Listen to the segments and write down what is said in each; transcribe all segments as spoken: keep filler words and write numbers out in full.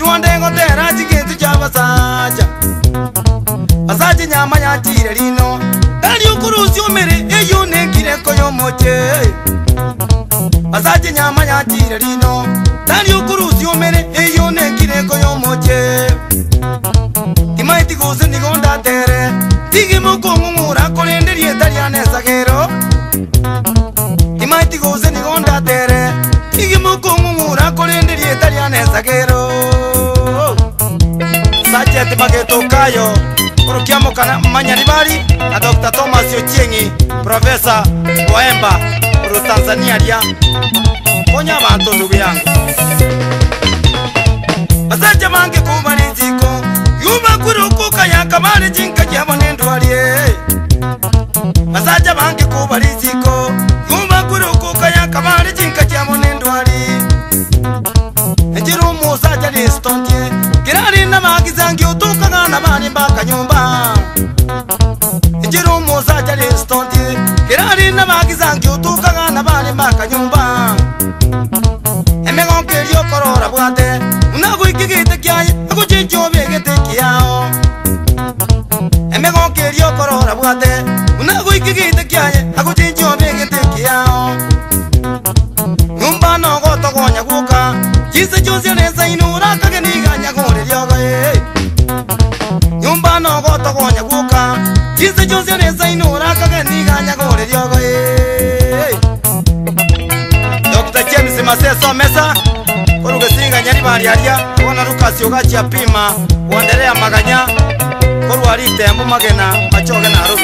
Ngonde ngotera chikintu cha basacha basacha nyama yatire lino Dali ukurusi umere eyo nekire koyo moche basacha nyama yatire lino Dali ukurusi umere eyo nekire koyo moche Timaiti guze nigonda tere Tigi mukungura kolende rieta lianesa gero Timaiti guze nigonda tere Tigi mukungura kolende rieta lianesa gero Sacha timageto kayo Urukiamo kana manyaribari Na Doctor Thomas Ochiengi Professor Boemba Uru Tanzania lia Konya bantu ndugu yangu Basacha mange kubariziko Yuba kurukuka ya kamari jinka jabo nendwalie Basacha mange kubariziko Yuba kurukuka ya kamari jinka jabo nendwali Ejiru musacha listontie Kirari na magizangi utuka ngana bani mbaka nyumba Ejiru musacha listontie Kirari na magizangi utuka ngana bani mbaka nyumba Emengon kelio korora buate Unagu ikigite kiaye Aku chincho begete kiao Emengon kelio korora buate Unagu ikigite kiaye Aku chincho begete kiao Nyumba no goto gonya guka Chise chuse nesa inura kage niga nyagore lyoga eh Nyumba no goto gonya guka Chise chuse nesa inura kage niga nyagore lyoga eh Doctor James Maseso Mesa Koruge singa nyari bari aria Wana Lucas Yogachi apima Wandelea maganya Koru alite mbu magena Machoge na arubi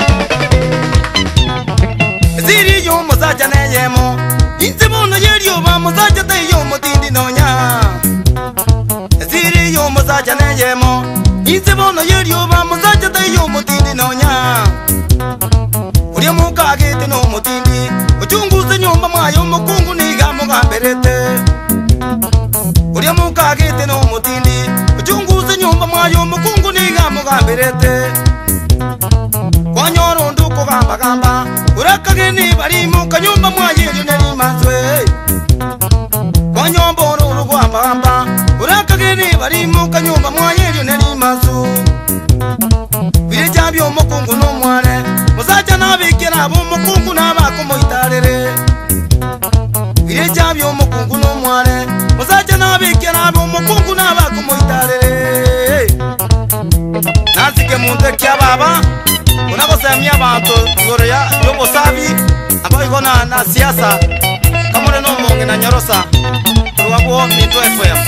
Ziri yu musacha neyemo Inse bono yeri oba musacha te yu mutindi nonya Ziri yu musacha neyemo Inse bono yeri oba musacha te yu mutindi nonya Uria muka agete no mutindi Uchunguze nyumba mwayo mukungu niga mugamberete Uria muka agete no mutindi Uchunguze nyumba mwayo mukungu niga mugamberete Kwa nyoro nduko gamba gamba Urakage ni bari muka nyumba mwayo neri manzwe Kwa nyombo ruru gamba gamba Urakage ni bari muka nyumba mwayo neri manzu Vile jambyo mukungu no mwane Musacha nabikira abo mukungu nabako moitarere Vile jambyo mukungu no mwane Musacha nabikira abo mukungu nabako moitarere Nasike munte kya baba Unakosemia bantu ngoro ya yobo sabi Ambayo iko na na siasa Kamone no monge na nyorosa Ruwabuo Mito F M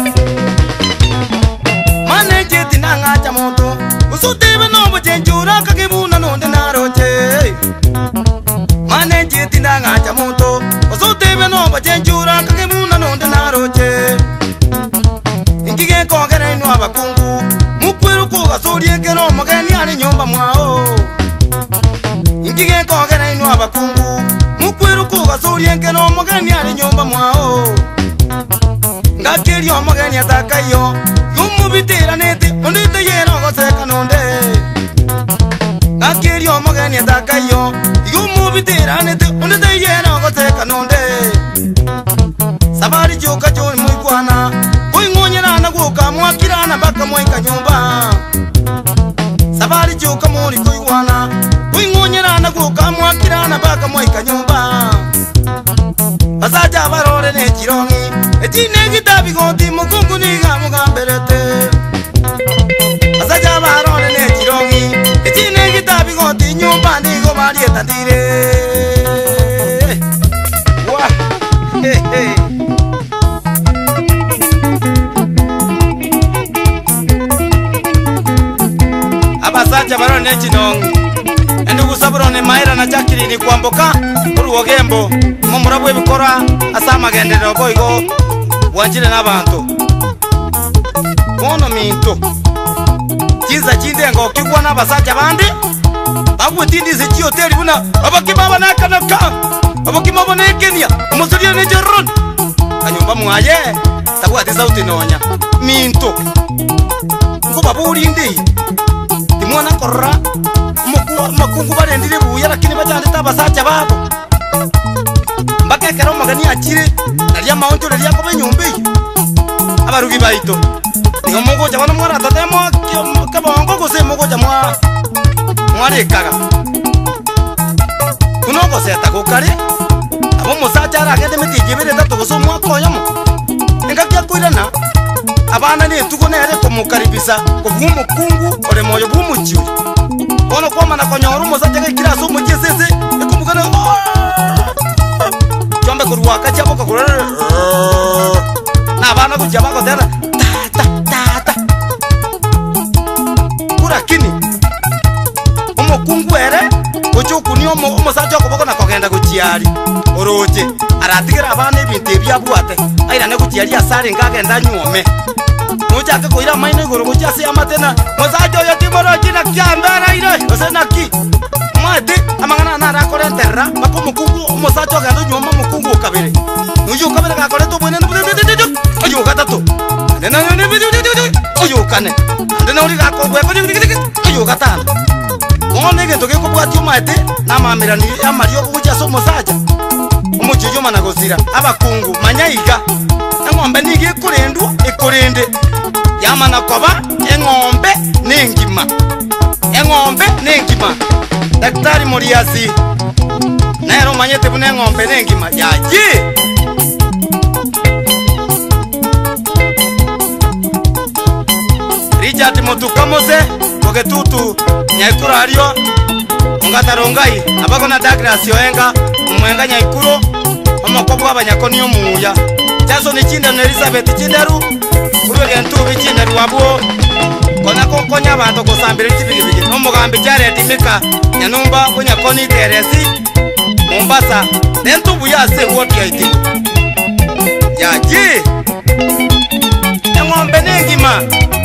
Mane jeti na ngacha moto Usutebe no bochenjura kakibuna nonde naroche Mane jeti na ngacha moto Usutebe no bochenjura kakibuna nonde naroche Ingige kogere inu abakungu Mukweru kuga suriye kero mageni ari nyomba mwao Ingige kogere inu abakungu Mukweru kuga suriye kero mageni ari nyomba mwao Ngakeri o mageni atakayo Yumubitira nete ondite yero goseka nonde Ngakeri o mageni atakayo Yumubitira nete ondite yero goseka nonde Sabari joka joni muikwana Kuingonyera na guka mwakirana baka mwaika nyumba Sabari joka muri kuiwana Kuingonyera na guka mwakirana baka mwaika nyumba Basacha barore ne chirongi Etine gitabi goti mukungu niga mugamberete Basacha barore ne chirongi Etine gitabi goti nyumba nigo marieta dire Wah Hey hey Abasacha barore ne chinongi Endugu sabrone maira na chakiri ni kwamboka Urugo gembo Mumurabwe bikora asama gendero boigo Wanjile n'abantu Kono minto Kiza chinde ngo kigwa n'abasacha bandi Bagwe tindi zichi hoteli buna Abakimaba nakanaka Abakimaba nekenya Umusulia ne Jeron Kanyumba mwaye Tabu ati sauti nonya Minto Ngo baburi ndi Timwana korra Makungu barendire buya lakini bajandita abasacha babo Mbaka kero magani achire Nalia maonjo nalia kobe nyumbi Abarugi baito nigo mugoja bana mwara tatemo kabongo gose mugoja mwa mwari kaga kuno gose atakokari abo musacha aragende mitije bere tatu goso mwa koyamo engakya koirana abana ni tuko nere kumukaribisa kuvumu kungu ore moyo bumuchiwe ono kwa mana konyoru musacha kira so mujisese ekumukana chombe kurwa kachabo kakura na bana kujaba ko tera ta ta ta kura kini omo kungwere ocho omo omo sacho ko bokona kogenda kuchiari oroje aratigira abana ebintu ebyabwate aira ne kuchiari asare ngagenda nyome noja ka koira maine goro kuchase amatena mosacho yo timoro kina kyambara ire osenaki mate amangana na rakore terra bapo mukungu omo sacho gando nyoma mukungu kabere uyu kabere ka kore to bwene uyu gatatu nena nene uyu kane nena uri ga ko gwe uyu gatano one gento geko bwati umate namamirani amario kuchaso omo sacha umujijo managozira abakungu manyayiga engombe nigi kurendu ekorende yamana koba engombe nengima engombe nengima daktari Muriasi nero manyete bune engombe nengima yaji Richard Mutukamose kogetutu nyaikuru ario ngatarongai abako na Douglas Yoenga mwenga nyaikuru omokobwa abanyakoni omuya Jason Chinda na Elizabeth Chindaru kuri gentu bichindaru wabo kona kokonya abantu gusambira kibigibigi nomugambi Jared Mika nyanumba kunyakoni Teresi Mombasa dentu buyase what yaiti yaji engombe nengima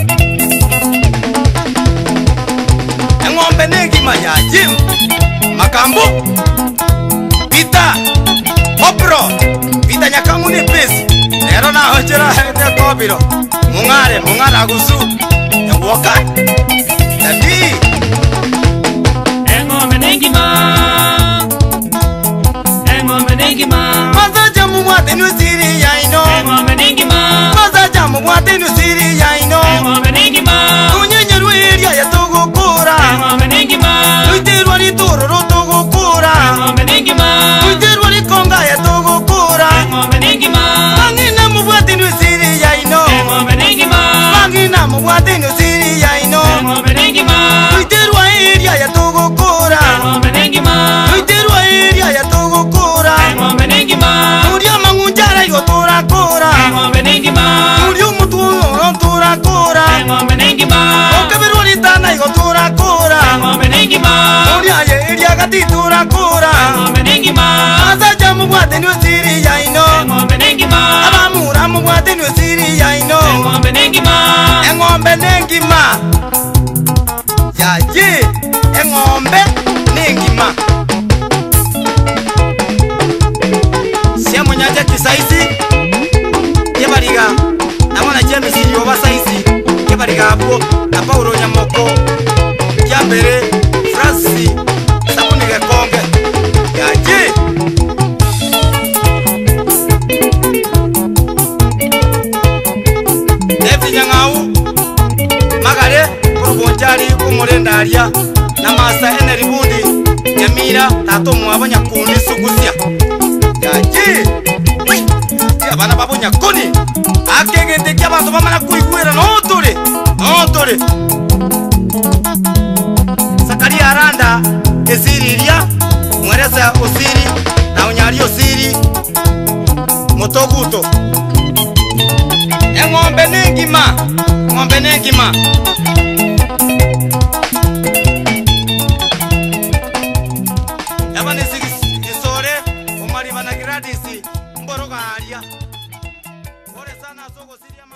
engombe nengima yaji makambo Pita Opro Pita nyakangu ni pesi Nero na hochera hete kobiro Mungare, mungare agusu Nyawoka Tati Engombe nengima Engombe nengima Maza jamu mwate nusiri ya ino Engombe nengima Maza jamu mwate nusiri ya ino Engombe nengima Unyenye ruiria ya togo kura Engombe nengima Uiterwa ni tororo togo kura Engombe nengima Uiterwa ni konga ya togo kura Engombe nengima Mangina mwate nusiri ya ino Engombe nengima Mangina mwate nusiri ya ino Engombe nengima Uiterwa iria ya togo kura Engombe nengima Uiterwa iria ya togo kura Engombe nengima Uria mangunjara yo tora kura Engombe nengima Uria mutu yo tora kura Engombe nengima Okabirwa ni tana yo tora kura Engombe nengima Uria ye iria gati tora kura Engombe nengima Asa jamu mwate nusiri ya ino Engombe nengima Abamura mwate nusiri ya ino Engombe nengima Engombe nengima Yaji Engombe nengima Siamo nyaja kisaisi Kebariga Namona James yoba saisi Kebariga apo na Paulo Nyamoko Kiambere Francis Sabuni Gekonge Yaji David Nyangau Magare Kurubonjari kumurendaria na Masa Eneri Bundi Nyamira tato mwabo nyakundi sugusia Yaji abana babo nyakoni akegende ky'abantu bamana kuigwira notore notore Sakari aranda esiriria mwereza osiri na unyari osiri motoguto engombe nengima ngombe nengima abane sigi isore umari banagradisi mboroga aria ore sana soko siria